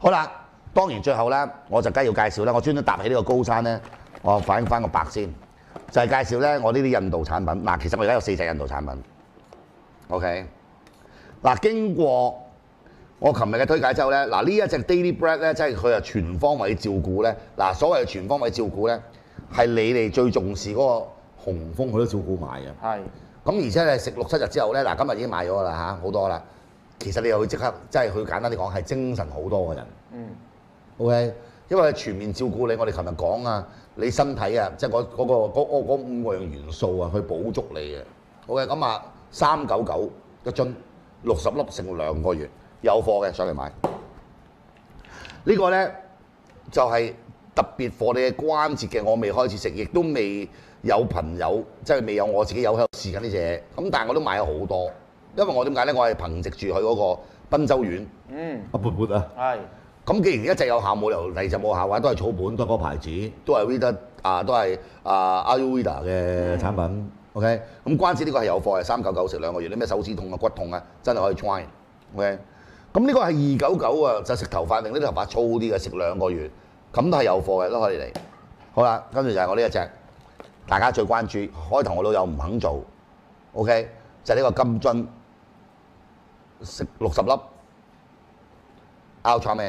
好啦，當然最後咧，我就梗係要介紹啦。我專登搭起呢個高山咧，我反映翻個白先，就係、介紹咧我呢啲印度產品。嗱，其實我而家有4隻印度產品。OK， 嗱，經過我琴日嘅推介之後咧，嗱呢一隻 Daily Bread 咧，即係佢係全方位照顧咧。嗱，所謂嘅全方位照顧咧，係你哋最重視嗰個雄風，佢都照顧埋嘅。 係。 咁而且你食6、7日之後咧，嗱今日已經買咗啦嚇，好多啦。其實你又會即刻，即係佢簡單啲講係精神好多嘅人。 嗯。 OK， 因為全面照顧你，我哋琴日講啊，你身體啊，即係嗰5個元素啊，去補足你嘅。OK， 咁啊399一樽，60粒成2個月，有貨嘅上嚟買。呢個咧就係特別貨你嘅關節嘅，我未開始食，亦都未有朋友，即係未有我自己有喺度試緊呢隻嘢。咁但係我都買咗好多。因為我點解咧？我係憑藉住佢嗰個賓州丸，阿缽缽啊，係。咁既然一隻有效，冇理由第二隻冇效嘅，都係草本，都係嗰個牌子，都係 Veda 都係Ayurveda 嘅產品。OK， 咁關節呢個係有貨，係399食2個月。你咩手指痛啊、骨痛啊，真係可以 try。OK， 咁呢個係299啊，就食頭髮令呢啲頭髮粗啲嘅，食2個月，咁都係有貨嘅，都可以嚟。好啦，跟住就係我呢一隻，大家最關注。開頭我老友唔肯做 ，OK， 就係呢個金樽。食60粒 Ultraman，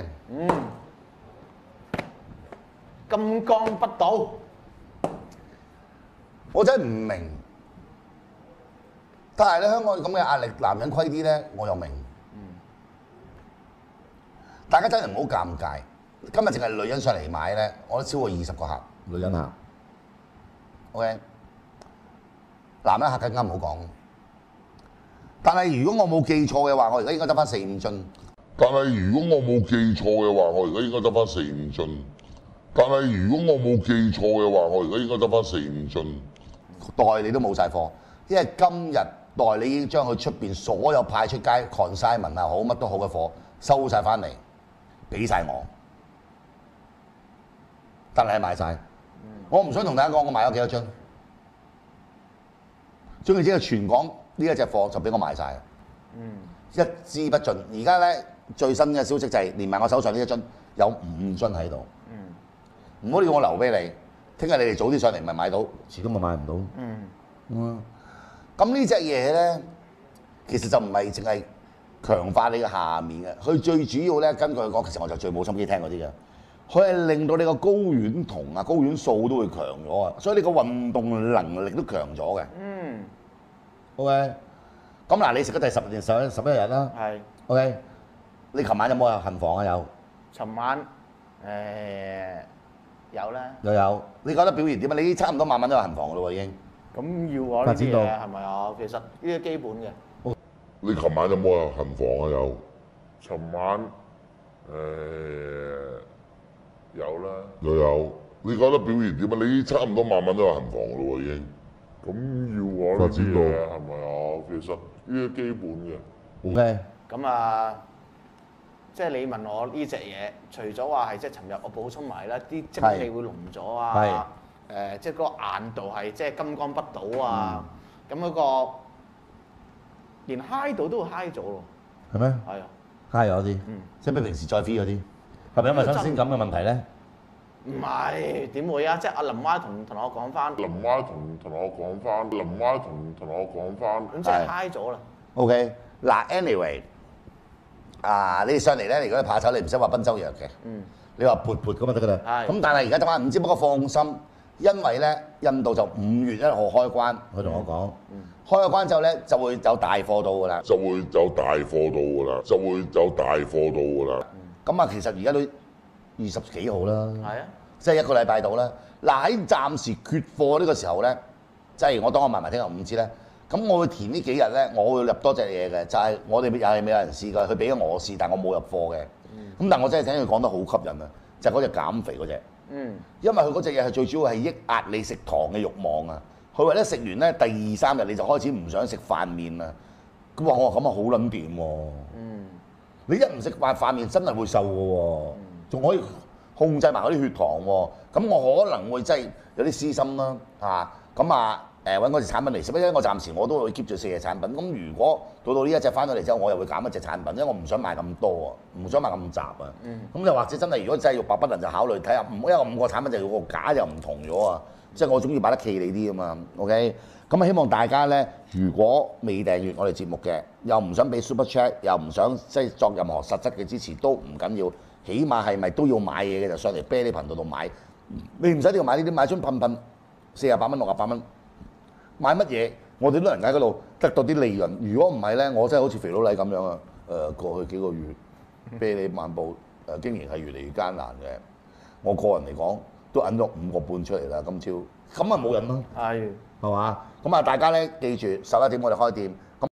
金剛不倒， 我真係唔明。但係咧，香港咁嘅壓力，男人虧啲咧，我又明。大家真係唔好尷尬。今日淨係女人上嚟買咧，我都超過20個客，女人客。OK， 男人客更加唔好講。但係如果我冇記錯嘅話，我而家應該得翻4、5樽。 但係如果我冇記錯嘅話，我而家應該得翻4、5樽。但係如果我冇記錯嘅話，我而家應該得翻4、5樽。 代理都冇晒貨，因為今日代理已經將佢出邊所有派出街 consignment 啊好乜都好嘅貨收晒翻嚟，俾晒我。但係賣晒。我唔想同大家講我買咗幾多樽。總言之係全港。呢一隻貨就俾我賣晒，一支不盡。而家咧最新嘅消息就係連埋我手上呢一樽有5樽喺度，唔好要我留俾你。聽日你哋早啲上嚟咪買到，遲啲咪買唔到。咁呢隻嘢咧，其實就唔係淨係強化你嘅下面嘅，佢最主要咧根據佢講，其實我就最冇心機聽嗰啲嘅，佢係令到你個睾丸酮啊、睾丸素都會強咗啊，所以你個運動能力都強咗嘅。OK， 咁嗱，你食咗第10定11日啦。係。OK， 你琴晚有冇行房啊？有。 尋晚有啦。 又有，你覺得表現點啊？你差唔多晚晚都有行房噶咯喎，已經。 咁要我呢啲嘢係咪啊？其實呢啲基本嘅。 你琴晚有冇行房啊？有。尋晚有啦。又有，你覺得表現點啊？你差唔多晚晚都有行房噶咯喎，已經。咁要我呢啲嘢係咪啊？其實呢啲基本嘅。 OK。 咁啊，即係你問我呢隻嘢，除咗話係即係尋日我補充埋啦，啲精氣會濃咗啊，即係嗰個硬度係即係金剛不倒啊，咁嗰個連 high 度都會 high 咗咯。 係咩？ 係啊 ，high 咗啲，即係比平時再 free 嗰啲，係咪因為新鮮感嘅問題咧？ 唔係點會啊！即係阿林媽同我講翻， 林媽同我講翻，林媽同我講翻， 咁即係 high 咗啦。 OK， 嗱 ，anyway， 你哋上嚟咧，如果你怕醜，你唔使話賓州藥嘅，你話缽缽咁就得噶啦。咁但係而家得翻5支，不過放心，因為咧印度就5月1號開關，佢同我講，開咗關之後咧就會有大貨到噶啦， 就會有大貨到噶啦，就會有大貨到噶啦。 咁啊，其實而家都20幾號啦， 係啊。 即係1個禮拜到啦。嗱喺暫時缺貨呢個時候咧，即係我當我買埋聽日5支咧，咁我會填呢幾日咧，我會入多隻嘢嘅，就係我哋又係未有人試過，佢俾咗我試，但我冇入貨嘅。咁但係我真係聽佢講得好吸引啊，就係嗰隻減肥嗰隻。因為佢嗰隻嘢係最主要係抑壓你食糖嘅慾望啊。佢話咧食完咧第2、3日你就開始唔想食飯麵啦。咁話我話咁啊好撚掂喎。你一唔食飯麵真係會瘦嘅喎，仲可以控制埋嗰啲血糖喎，咁我可能會真係有啲私心啦，咁揾嗰隻產品嚟食，因為我暫時我都會 keep 住4隻產品。咁如果到呢一隻翻咗嚟之後，我又會減一隻產品，因為我唔想買咁多啊，唔想買咁雜啊。咁又或者真係如果真係肉白不能就考慮睇下，因為5個產品就個架又唔同咗啊，即係我總要擺得企理啲啊嘛。OK， 咁希望大家咧，如果未訂閱我哋節目嘅，又唔想俾 Super Chat， 又唔想即係作任何實質嘅支持都唔緊要，起碼係咪都要買嘢嘅就上嚟啤梨頻道度買。你唔使一定要買呢啲，買樽噴噴48蚊68蚊。買乜嘢？我哋都能喺嗰度得到啲利潤。如果唔係咧，我真係好似肥佬黎咁樣啊！過去幾個月啤梨漫步經營係越嚟越艱難嘅。我個人嚟講都揞咗5個半出嚟啦，今朝咁啊冇人咯，係嘛？咁啊大家咧記住11點我哋開店。